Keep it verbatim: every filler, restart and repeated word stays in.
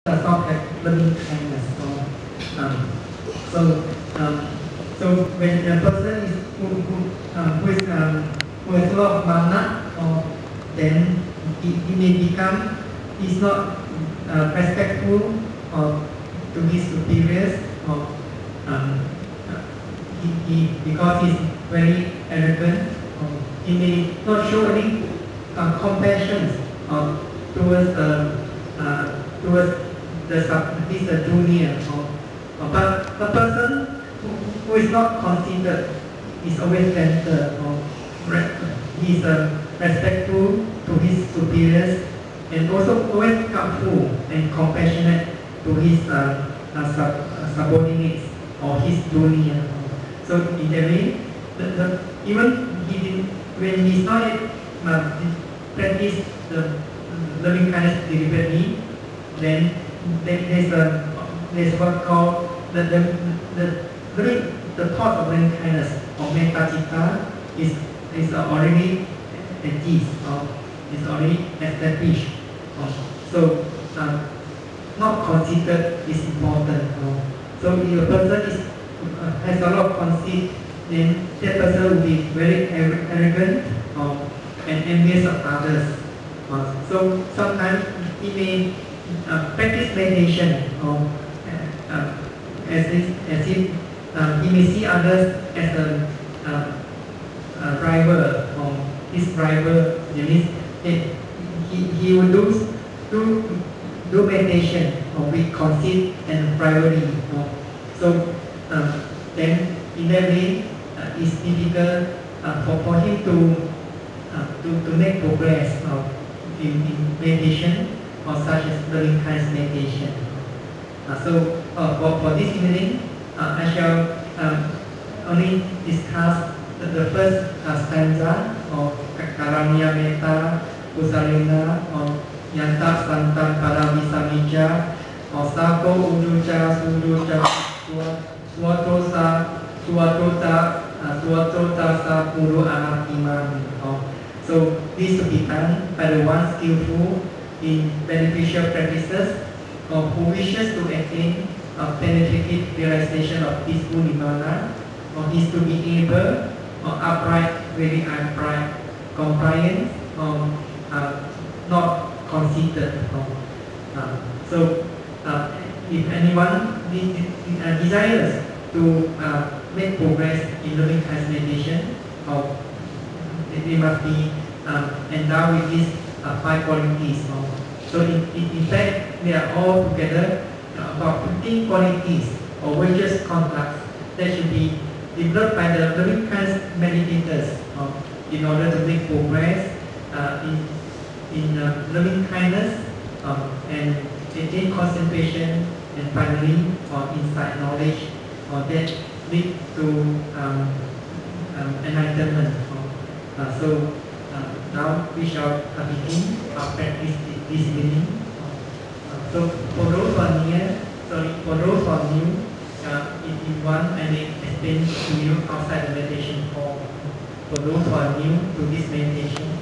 does not have loving kindness. So, um, so, um, so when a person is who, who, um, who, is, um, who has a lot of mana, or then he, he may become, he's not uh, respectful or to his superiors, or um, he, he, because he's very arrogant, or he may not show any uh, compassion uh, towards the uh, towards the sub, his uh, junior, or, or but the person who, who is not considered is always gentle, or he is uh, respectful to his superiors, and also always helpful and compassionate to his uh, uh, sub, uh, subordinates or his junior. So in that way, the, the, even he did, when he started uh, practice the loving kindness deliberately, then there's a there's what called the the the, the, the thought of loving kindness or metta citta is is already achieved or is already established. Uh, so uh, not considered is important. Uh, so if a person is uh, has a lot of conceit, then that person will be very arrogant uh, and envious of others. Uh, so sometimes he may uh, practice meditation uh, uh, as if, as if uh, he may see others as a, uh, a rival or his rival. That means he, he will do, do, do meditation uh, with conceit and rivalry. Uh, so uh, then in that way uh, it's difficult uh, for, for him to, uh, to, to make progress uh, in, in meditation, or such as loving kindness meditation. Uh, so uh, for, for this evening, uh, I shall um, only discuss the, the first uh, stanza of Karanya Metta Kusalena, or Yanta Santan Paravisamija, or Sako Ujuja Sujuja Suatosa Suatota Suatota Sa Puru Amatimam. So this to be done by the one skillful in beneficial practices, or who wishes to attain a benefited realization of peaceful nirvana, or is to be able, or upright, very upright, compliant, or uh, not conceited. Uh, so uh, if anyone uh, desires to uh, make progress in loving kindness meditation, or they must be um, endowed with these uh, five qualities. Uh, so in, in, in fact, they are all together uh, about fifteen qualities or virtuous conducts that should be developed by the loving kindness meditators uh, in order to make progress uh, in, in uh, loving kindness uh, and attain concentration, and finally uh, insight knowledge uh, that lead to um, um, enlightenment. Uh, so uh, now we shall uh, begin our practice this evening. Uh, so for those who are near, sorry, for those who are new, uh, if you want, I may explain to you outside the meditation hall. For those who are new to this meditation,